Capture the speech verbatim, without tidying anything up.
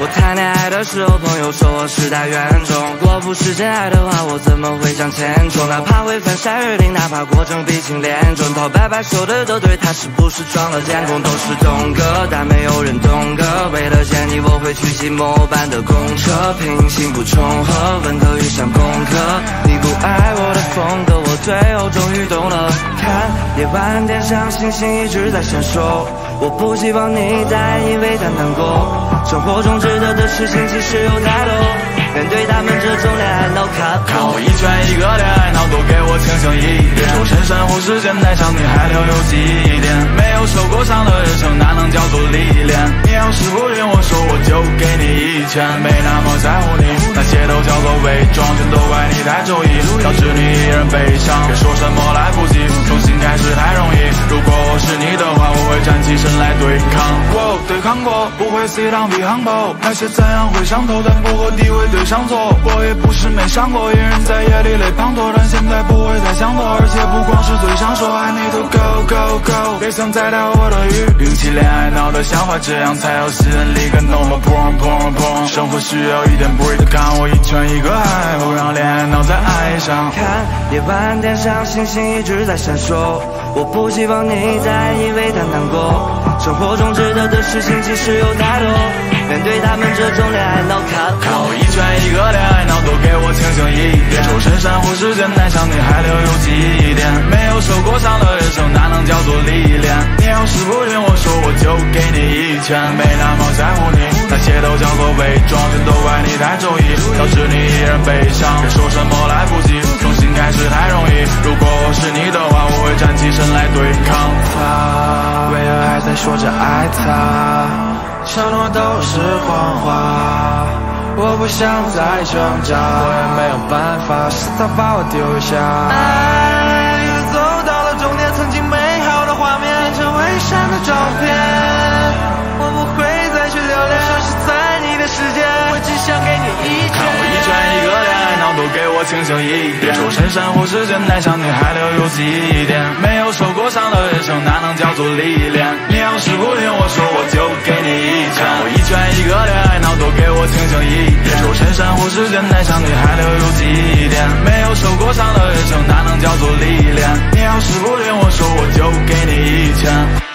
我谈恋爱的时候，朋友说我是太远种，若不是真爱的话，我怎么会向前冲？哪怕会犯杀人，哪怕过程鼻青脸肿，头白白说的都对，他是不是装了监控？都是懂个，但没有人懂个。为了见你，我会去骑末班的公车，平行不重合，文科遇上工科。你不爱我的风格，我最后终于懂了。看夜晚天上星星一直在闪烁，我不希望你再因为它难过。生活中值得的事情其实有太多，面对他们这种恋爱脑卡看我一拳一个恋爱脑，都给我清醒一点。手伸珊瑚时间太长，你还留有记忆点。没有受过伤的人生，哪能叫做历练？你要是不听我说，我就给你一拳。没那么在乎你，那些都叫做伪装，全都怪你太注意，导致你一人悲伤。别说什么来不及，重新开始太容易。如果我是你的话，我会站起身来对抗。我对抗过，不会 C 浪比航跑，那些怎样会上头，但不和地位对上错。我也不是没想过，一人在夜里累滂沱，但现在不会再想多，而且不光是嘴上说 I need to go go go， 别想再撩我的鱼，摒弃恋爱脑的想法，这样才有吸引力。跟 no more porn porn porn， 生活需要一点 break， 看我一拳一个爱，不让恋爱脑再爱上。 看夜晚天上星星一直在闪烁，我不希望你再因为它难过。生活中值得的事情其实有太多，面对他们这种恋爱脑卡看我一拳一个恋爱脑，都给我清醒一点。手伸珊瑚时间太长，你还留有记忆点。没有受过伤的人生，哪能叫做历练？你要是不听我说，我就给你一拳。没那么在乎你，那些都叫做伪装，全都怪你太注意，导致你一人悲伤。别说什么来不及，重新开始太容易。如果我是你的话，我会站起身来对抗他。为何还在说着爱他？承诺都是谎话，我不想再挣扎，我也没有办法，是他把我丢下。爱走到了终点，曾经美好的画面变成伪善的照片，我不会再去留恋，消失在你的世界，我只想给你一拳。看我一拳一个恋爱脑，都给我清醒一点。手伸珊瑚时间太长，你还留有记忆点。没有受过伤的人生，哪能叫做历练？你要是不听我说，我就给你一拳。我一拳一个恋爱脑，都给我清醒一点。手伸珊瑚时间太长，你还留有记忆点。没有受过伤的人生，哪能叫做历练？你要是不听我说，我就给你一拳。